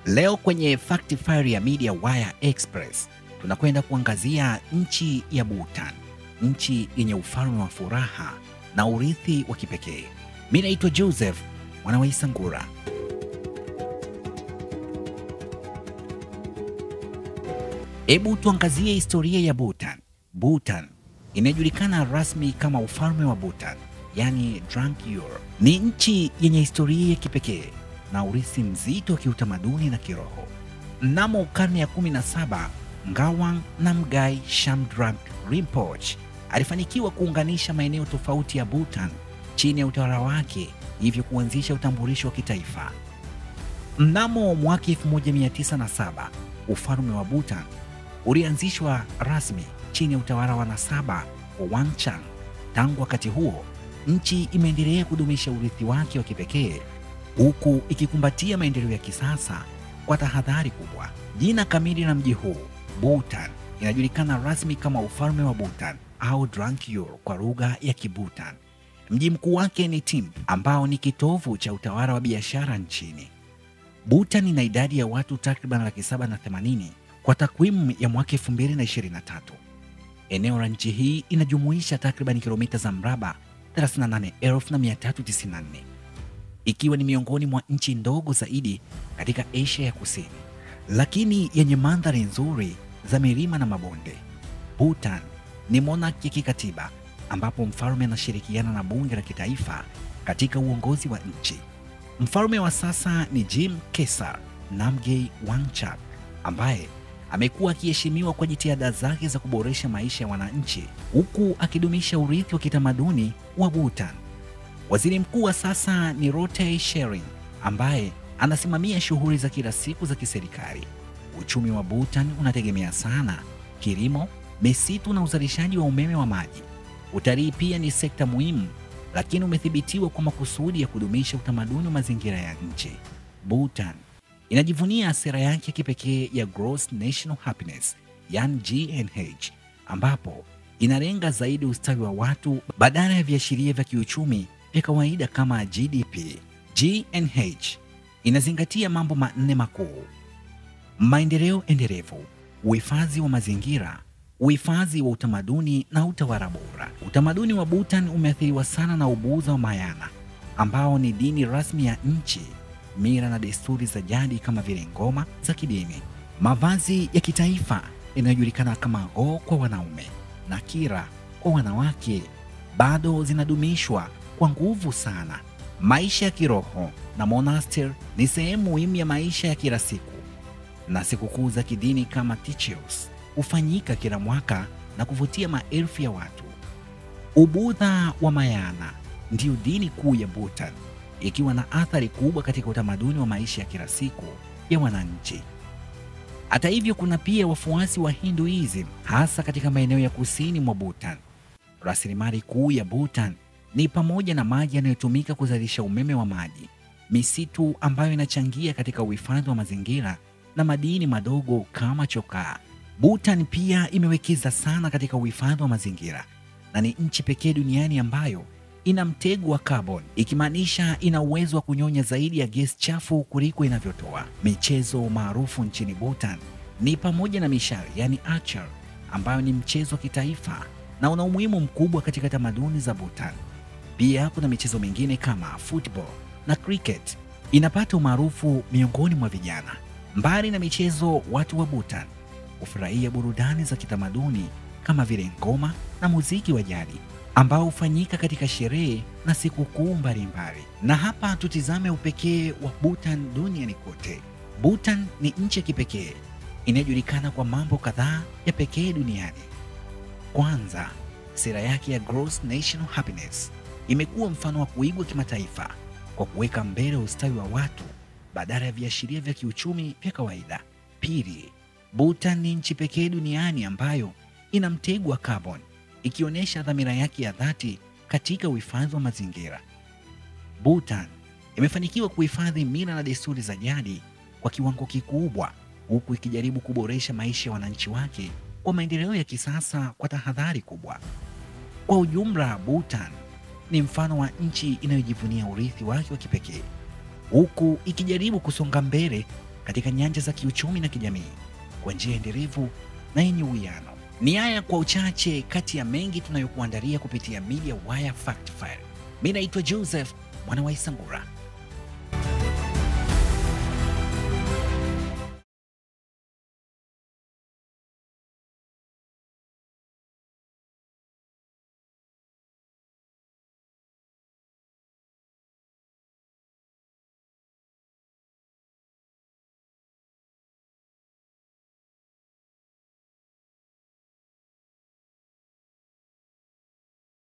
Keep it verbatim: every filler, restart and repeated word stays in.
Leo kwenye Fact File ya Media Wire Express tunakwenda kuangazia nchi ya Bhutan, nchi yenye ufalme wa furaha na urithi wa kipekee. Mimi naitwa Joseph mwana wa Isangura. Hebu tuangazie historia ya Bhutan. Bhutan inajulikana rasmi kama ufalme wa Bhutan, yani Druk Yul. Ni nchi yenye historia ya kipekee na urithi mzito wa kiutamaduni na kiroho. Mnamo karne ya kumi na saba, Ngawang Namgyal Shabdrung Rinpoche alifanikiwa kuunganisha maeneo tofauti ya Bhutan chini ya utawala wake, hivyo kuanzisha utambulisho wa kitaifa. Mnamo mwaka elfu moja mia tisa na saba, ufalme wa Bhutan ulianzishwa rasmi chini ya utawala wa nasaba wa Wangchuck. Tangu wakati huo, nchi imeendelea kudumisha urithi wake wa kipekee huku ikikumbatia maendeleo ya kisasa kwa tahadhari kubwa. Jina kamili la mji huu, Bhutan, inajulikana rasmi kama ufalme wa Bhutan au Druk Yul kwa lugha ya Kibhutan. Mji mkuu wake ni Thimphu, ambao ni kitovu cha utawala wa biashara nchini. Bhutan ina idadi ya watu takriban laki saba na themanini kwa takwimu ya mwaka elfu mbili na ishirini na tatu. Eneo la nchi hii inajumuisha takriban kilomita za mraba thelathini na nane elfu mia tatu tisini na nne, ikiwa ni miongoni mwa nchi ndogo zaidi katika Asia ya Kusini, lakini yenye mandhari nzuri za milima na mabonde. Bhutan ni monarki ya kikatiba ambapo mfalme anashirikiana na bunge la kitaifa katika uongozi wa nchi. Mfalme wa sasa ni Jim Kesar Namgyal Wangchuck, ambaye amekuwa akiheshimiwa kwa jitihada zake za kuboresha maisha ya wananchi huku akidumisha urithi wa kitamaduni wa Bhutan. Waziri mkuu wa sasa ni Lote Tshering, ambaye anasimamia shughuli za kila siku za kiserikali. Uchumi wa Bhutan unategemea sana kilimo, misitu na uzalishaji wa umeme wa maji. Utalii pia ni sekta muhimu, lakini umethibitiwa kwa makusudi ya kudumisha utamaduni wa mazingira ya nchi. Bhutan inajivunia sera yake ya kipekee ya Gross National Happiness, yani G N H, ambapo inalenga zaidi ustawi wa watu badala ya viashiria vya kiuchumi vya kawaida kama G D P. G N H inazingatia mambo manne makuu: maendeleo endelevu, uhifadhi wa mazingira, uhifadhi wa utamaduni na utawala bora. Utamaduni wa Bhutan umeathiriwa sana na Ubudha wa Mayana, ambao ni dini rasmi ya nchi. Mila na desturi za jadi kama vile ngoma za kidini, mavazi ya kitaifa yanayojulikana kama go kwa wanaume na kira kwa wanawake bado zinadumishwa kwa nguvu sana. Maisha ya kiroho na monasteri ni sehemu muhimu ya maisha ya kila siku, na sikukuu za kidini kama Ticheus hufanyika kila mwaka na kuvutia maelfu ya watu. Ubudha wa Mayana ndiyo dini kuu ya Bhutan, ikiwa na athari kubwa katika utamaduni wa maisha ya kila siku ya wananchi. Hata hivyo, kuna pia wafuasi wa Hinduism, hasa katika maeneo ya kusini mwa Bhutan. Rasilimali kuu ya Bhutan ni pamoja na maji yanayotumika kuzalisha umeme wa maji, misitu ambayo inachangia katika uhifadhi wa mazingira, na madini madogo kama chokaa. Bhutan pia imewekeza sana katika uhifadhi wa mazingira na ni nchi pekee duniani ambayo ina mtego wa carbon, ikimaanisha ina uwezo wa kunyonya zaidi ya gesi chafu kuliko inavyotoa. Michezo maarufu nchini Bhutan ni pamoja na mishale, yani archery, ambayo ni mchezo wa kitaifa na una umuhimu mkubwa katika tamaduni za Bhutan. Pia kuna michezo mingine kama football na cricket inapata umaarufu miongoni mwa vijana. Mbali na michezo, watu wa Bhutan hufurahia burudani za kitamaduni kama vile ngoma na muziki wa jadi ambao hufanyika katika sherehe na sikukuu mbalimbali. Na hapa tutizame upekee wa Bhutan duniani kote. Bhutan ni nchi ya kipekee inayojulikana kwa mambo kadhaa ya pekee duniani. Kwanza, sera yake ya Gross National Happiness imekuwa mfano wa kuigwa kimataifa kwa kuweka mbele ustawi wa watu badala ya viashiria vya kiuchumi vya kawaida. Pili, Bhutan ni nchi pekee duniani ambayo ina mtego wa carbon, ikionyesha dhamira yake ya dhati katika uhifadhi wa mazingira. Bhutan imefanikiwa kuhifadhi mila na desturi za jadi kwa kiwango kikubwa, huku ikijaribu kuboresha maisha ya wananchi wake kwa maendeleo ya kisasa kwa tahadhari kubwa. Kwa ujumla, Bhutan ni mfano wa nchi inayojivunia urithi wake wa kipekee, huku ikijaribu kusonga mbele katika nyanja za kiuchumi na kijamii kwa njia endelevu na yenye uwiano. Ni haya kwa uchache kati ya mengi tunayokuandalia kupitia Media Wire Fact File. Mimi naitwa Joseph Mwana wa Isangura.